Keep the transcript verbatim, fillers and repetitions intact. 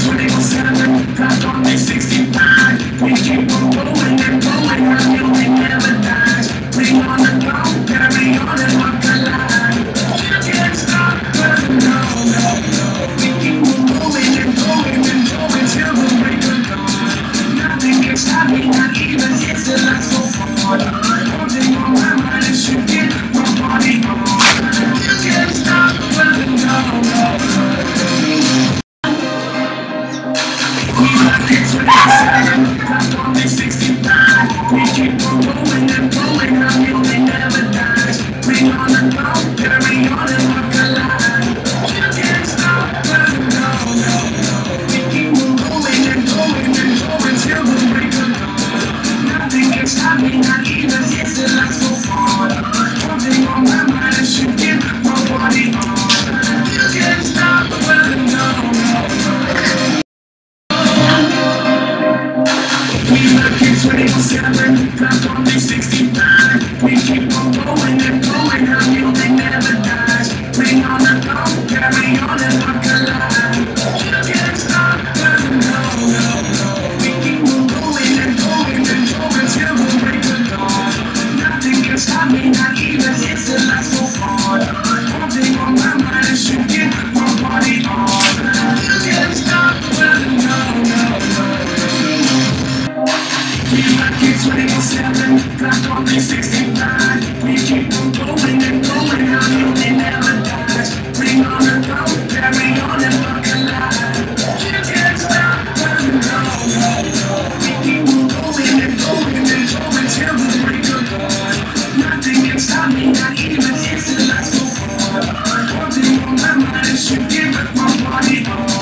twenty-four seven, clock on me sixty-five. We keep on going and going, our music never dies. Bring on the go, carry on and walk alive. You can't stop, brother, no, no, no. We keep on going and going and going till the break of dawn. Nothing can stop me, not even if the lights go on. One thing on my mind is to get my body on. You can't stop, brother, no, no, no. We rock it twenty-four seven, clock on me sixty-five. We keep on going and going, our music never dies. Bring on the go, carry on and walk alive. You can't stop, brother, no, no, no. We keep on going and going and going till the break of dawn. Nothing can stop me, not even if the lights go on. One thing on my mind is to get my body on. You can't stop, brother, no, no, no. We rock it twenty-four seven, clock on me sixty-five. We keep on going and going, our music never dies. Bring on the go, carry on and walk alive. You can't stop, brother, no, no, no. We keep on going and going and going till the break of dawn. Nothing can stop me, not even if the lights go on. One thing on my mind is to get my body on. You can't stop, brother, no, no, no. We rock it twenty-four seven, clock on me sixty-five. We keep on going and going, our music never dies. Bring on the go, carry on and walk alive. You can't stop, brother, no, no, no. We keep on going and going and going till the break of dawn. Nothing can stop me, not even if the lights go on. One thing on my mind is to get my body on.